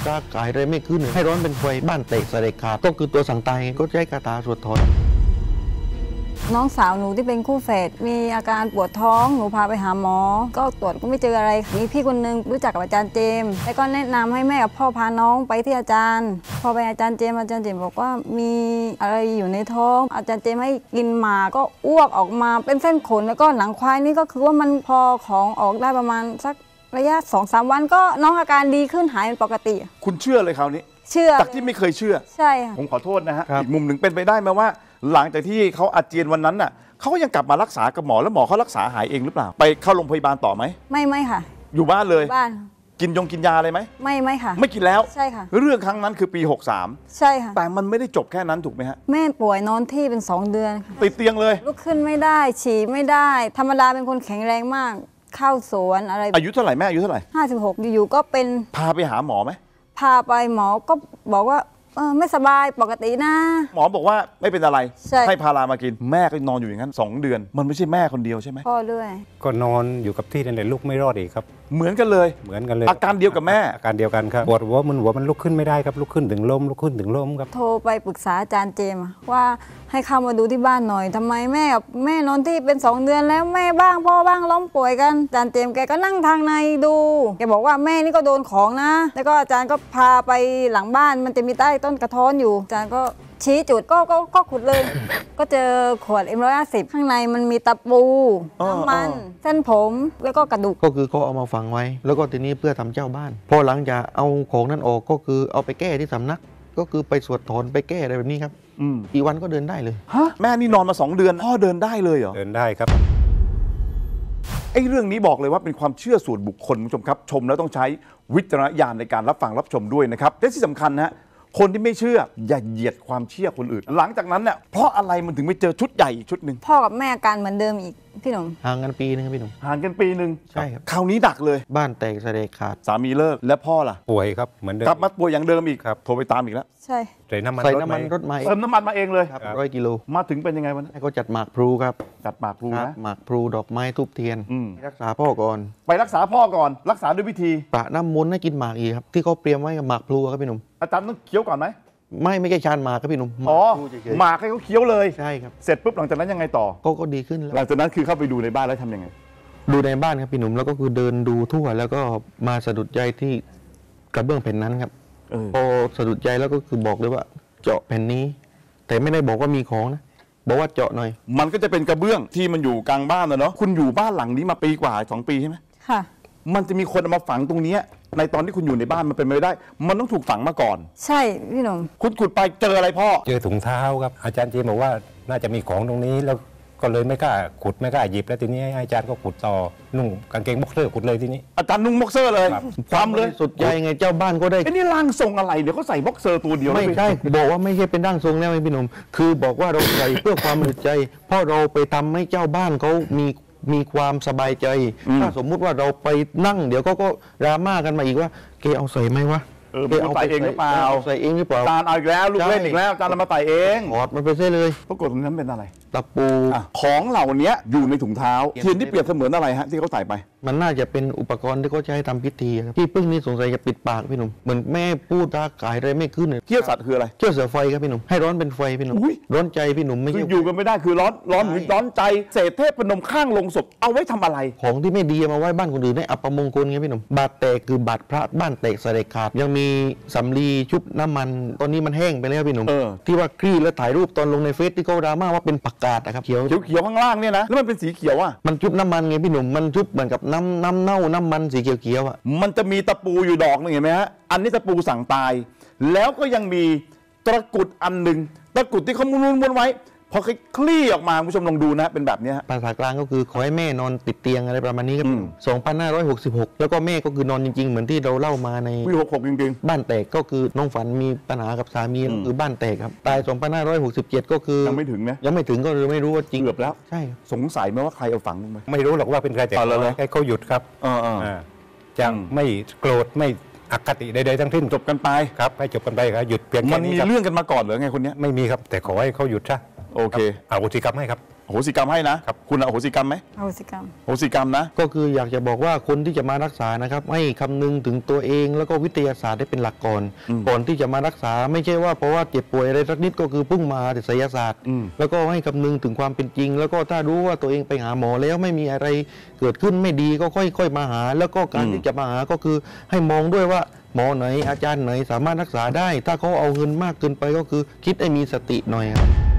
ร่างกายเลยไม่ขึ้นให้ร้อนเป็นไฟบ้านเตะสลายขาดก็คือตัวสั่งตายก็ใช้คาถาสวดถอนน้องสาวหนูที่เป็นคู่แฝดมีอาการปวดท้องหนูพาไปหาหมอก็ตรวจก็ไม่เจออะไรมีพี่คนนึงรู้จักกับอาจารย์เจมส์แล้วก็แนะนำให้แม่กับพ่อพาน้องไปที่อาจารย์พอไปอาจารย์เจมส์บอกว่ามีอะไรอยู่ในท้องอาจารย์เจมส์ให้กินหมากก็อ้วกออกมาเป็นเส้นขนแล้วก็หนังควายนี่ก็คือว่ามันพอของออกได้ประมาณสักระยะ 2-3 วันก็น้องอาการดีขึ้นหายเป็นปกติคุณเชื่อเลยคราวนี้เชื่อจากที่ไม่เคยเชื่อใช่ค่ะผมขอโทษนะฮะอีกมุมหนึ่งเป็นไปได้ไหมว่าหลังจากที่เขาอาเจียนวันนั้นน่ะเขาก็ยังกลับมารักษากับหมอแล้วหมอเขารักษาหายเองหรือเปล่าไปเข้าโรงพยาบาลต่อไหมไม่ค่ะอยู่บ้านเลยบ้านกินยาอะไรไหมไม่ค่ะไม่กินแล้วใช่ค่ะเรื่องครั้งนั้นคือปี63 ใช่ค่ะแต่มันไม่ได้จบแค่นั้นถูกไหมฮะแม่ป่วยนอนที่เป็น2 เดือนติดเตียงเลยลุกขึ้นไม่ได้ฉี่ไม่ได้ธรรมดาเป็นคนแข็งแรงมากเข้าสวนอะไรอายุเท่าไหร่แม่อายุเท่าไหร่ 56อยู่ๆก็เป็นพาไปหาหมอไหมพาไปหมอก็บอกว่าไม่สบายปกตินะหมอบอกว่าไม่เป็นอะไรให้พารามากินแม่ก็นอนอยู่อย่างนั้น2 เดือนมันไม่ใช่แม่คนเดียวใช่ไหมพ่อด้วยก็นอนอยู่กับที่นั่นแหละลุกไม่รอดอีกครับเหมือนกันเลยอาการเดียวกับแม่อาการเดียวกันครับปวดหัวมันลุกขึ้นไม่ได้ครับลุกขึ้นถึงล้มครับโทรไปปรึกษาอาจารย์เจมส์ว่าให้เข้ามาดูที่บ้านหน่อยทำไมแม่นอนที่เป็น2 เดือนแล้วแม่บ้างพ่อบ้างล้มป่วยกันอาจารย์เจมส์แกก็นั่งทางในดูแกบอกว่าแม่นี่ก็โดนของนะแล้วก็อาจารย์ก็พาไปหลังบ้านมันจะมีใต้ต้นกระท้อนอยู่อาจารย์ก็ชี้จุดก็ขุดเลยก็เจอขวด M150 ข้างในมันมีตะปูน้ำมันเส้นผมแล้วก็กระดูกก็คือเขาเอามาฝังไว้แล้วก็ทีนี้เพื่อทำเจ้าบ้านพอหลังจากเอาของนั้นออกก็คือเอาไปแก้ที่สำนักก็คือไปสวดถอนไปแก้อะไรแบบนี้ครับอีกวันก็เดินได้เลยฮะแม่นี่นอนมา2 เดือนพ่อเดินได้เลยเหรอเดินได้ครับไอ้เรื่องนี้บอกเลยว่าเป็นความเชื่อส่วนบุคคลคุณผู้ชมครับชมแล้วต้องใช้วิจารณญาณในการรับฟังรับชมด้วยนะครับและที่สำคัญนะคนที่ไม่เชื่ออย่าเหยียดความเชื่อคนอื่นหลังจากนั้นเนี่ยเพราะอะไรมันถึงไปเจอชุดใหญ่อีกชุดหนึ่งพ่อกับแม่อาการเหมือนเดิมอีกพี่หนุ่มห่างกันปีนึงครับพี่หนุ่มห่างกันปีนึงใช่ครับคราวนี้ดักเลยบ้านแตกสลายขาดสามีเลิกและพ่อล่ะป่วยครับเหมือนเดิมกลับมาป่วยอย่างเดิมอีกโทรไปตามอีกแล้วใช่ใส่น้ำมันรถมาเติมน้ำมันมาเองเลยครับ100 กิโลมาถึงเป็นยังไงวันนั้นให้เขาจัดหมากพลูครับจัดหมากพลูนะหมากพลูดอกไม้ทูบเทียนรักษาพ่อก่อนไปรักษาพ่อก่อนรักษาด้วยวิธีประน้ำมนต์ให้กินหมากอีกครับที่เขาเตรียมไว้กับหมากพลูครับพี่หนุ่มอาจารย์ต้องเคี้ยวก่อนไหมไม่ใช่ชานหมากครับพี่หนุ่มหมากให้เขาเคี้ยวเลยใช่ครับเสร็จปุ๊บหลังจากนั้นยังไงต่อก็ดีขึ้นหลังจากนั้นคือเข้าไปดูในบ้านแล้วทำยังไงดูในบ้านครับพี่หนุ่มแล้วก็คือเดินดูทั่วแล้วก็มาสะดุดใจที่กระเบื้องแผ่นนั้นครับพอสะดุดใจแล้วก็คือบอกเลยว่าเจาะแผ่นนี้แต่ไม่ได้บอกว่ามีของนะบอกว่าเจาะหน่อยมันก็จะเป็นกระเบื้องที่มันอยู่กลางบ้านนะเนาะคุณอยู่บ้านหลังนี้มาปีกว่า2 ปีใช่ไหมค่ะมันจะมีคนเอามาฝังตรงนี้ในตอนที่คุณอยู่ในบ้านมันเป็นไม่ได้มันต้องถูกฝังมาก่อนใช่พี่หนุ่มคุณขุดไปเจออะไรพ่อเจอถุงเท้าครับอาจารย์เจมบอกว่าน่าจะมีของตรงนี้แล้วก็เลยไม่กล้าขุดไม่กล้าหยิบแล้วทีนี้อาจารย์ก็ขุดต่อนุ่งกางเกงบ็อกเซอร์ขุดเลยทีนี้อาจารย์นุ่งบ็อกเซอร์เลยความเลยสุดใจไงเจ้าบ้านก็ได้ไอ้นี่ร่างทรงอะไรเดี๋ยวเขาใส่บ็อกเซอร์ตัวเดียวไม่ใช่บอกว่าไม่ใช่เป็นร่างทรงแล้วพี่หนุ่มคือบอกว่าเราใส่เพื่อความสุดใจเพราะเราไปทำให้เจ้าบ้านเขามีความสบายใจถ้าสมมุติว่าเราไปนั่งเดี๋ยวก็ดราม่ากันมาอีกว่าเกเอาใส่ไหมวะเอาใส่เองหรือเปล่าใส่เองหรือเปล่าจานเอาอีกแล้วลูกเล่นอีกแล้วจานเรามาใส่เองถอดมันไปเสียเลยปรากฏตรงนั้นเป็นอะไรตะปูของเหล่านี้อยู่ในถุงเท้าเทียนที่เปรียบเสมือนอะไรฮะที่เขาใส่ไปมันน่าจะเป็นอุปกรณ์ที่เขาใช้ทำพิธีครับที่พึ่งนี่สงสัยจะปิดปากพี่หนุ่มเหมือนแม่พูดตากายอะไรไม่ขึ้นเขี้ยวสัตว์คืออะไรเขี้ยวเสือไฟครับพี่หนุ่มให้ร้อนเป็นไฟพี่หนุ่มร้อนใจพี่หนุ่มไม่ใช่อยู่กันไม่ได้คือร้อนหรือร้อนใจเศษเทพพนมข้างลงศพเอาไว้ทำอะไรของที่ไม่ดีมาไว้บ้านคนอื่นให้อัปมงคลไงพี่หนุ่มบาดแตกคือบาดพระบ้านแตกสลายขาดยังมีสำลีชุบน้ำมันตอนนี้มันแห้งไปแล้วพี่หนุ่มที่ว่าคลี่แล้วถ่ายรูปตอนลงในเฟซที่เขาดราม่าว่าเป็นผักกาดนะครับเขียวข้างล่างเนี่ยนะแล้วมันเป็นสีเขียวอ่ะมันชุบน้ำมันไงพี่หนุ่มมันชุบเหมือนกับน้ำเน่าน้ำมันสีเขียวๆอ่ะมันจะมีตะปูอยู่ดอกนึงเห็นไหมฮะอันนี้ตะปูสั่งตายแล้วก็ยังมีตะกุดอันหนึ่งตะกุดที่เขาม้วนไว้พอคลี่ออกมาคุณผู้ชมลองดูนะเป็นแบบนี้ภาษากลางก็คือขอให้แม่นอนติดเตียงอะไรประมาณนี้ครับ2566แล้วก็แม่ก็คือนอนจริงๆเหมือนที่เราเล่ามาในปี66จริงๆบ้านแตกก็คือน้องฝันมีปัญหากับสามีคือบ้านแตกครับตาย2567ก็คือยังไม่ถึงนะยังไม่ถึงก็เลยไม่รู้ว่าจริงเกือบแล้วใช่สงสัยไหมว่าใครเอาฝังลงไปไม่รู้หรอกว่าเป็นใครแต่ให้เขาหยุดครับจะไม่โกรธไม่อคติใดๆทั้งสิ้นจบกันไปครับให้จบกันไปครับหยุดเพียงแค่นี้มันมีเรื่องกันมาก่อนหรือไงคนนี้ไม่มีครับแต่ขอให้เขาหยุดซะโอเคเอาอุทิศกรรมให้ครับโหสิกรรมให้นะครับ คุณอโหสิกรรมไหมอโหสิกรรมโหสิกรรมนะก็คืออยากจะบอกว่าคนที่จะมารักษานะครับให้คำนึงถึงตัวเองแล้วก็วิทยาศาสตร์ได้เป็นหลักก่อนก่อนที่จะมารักษาไม่ใช่ว่าเพราะว่าเจ็บป่วยอะไรสักนิดก็คือพุ่งมาแต่ไสยศาสตร์แล้วก็ให้คำนึงถึงความเป็นจริง แล้วก็ถ้ารู้ว่าตัวเองไปหาหมอแล้วไม่มีอะไรเกิดขึ้นไม่ดีก็ค่อยๆมาหา แล้วก็การที่จะมาหาก็คือให้มองด้วยว่าหมอไหนอาจารย์ไหนสามารถรักษาได้ ถ้าเขาเอาเงินมากเกินไปก็คือคิดให้มีสติหน่อยครับ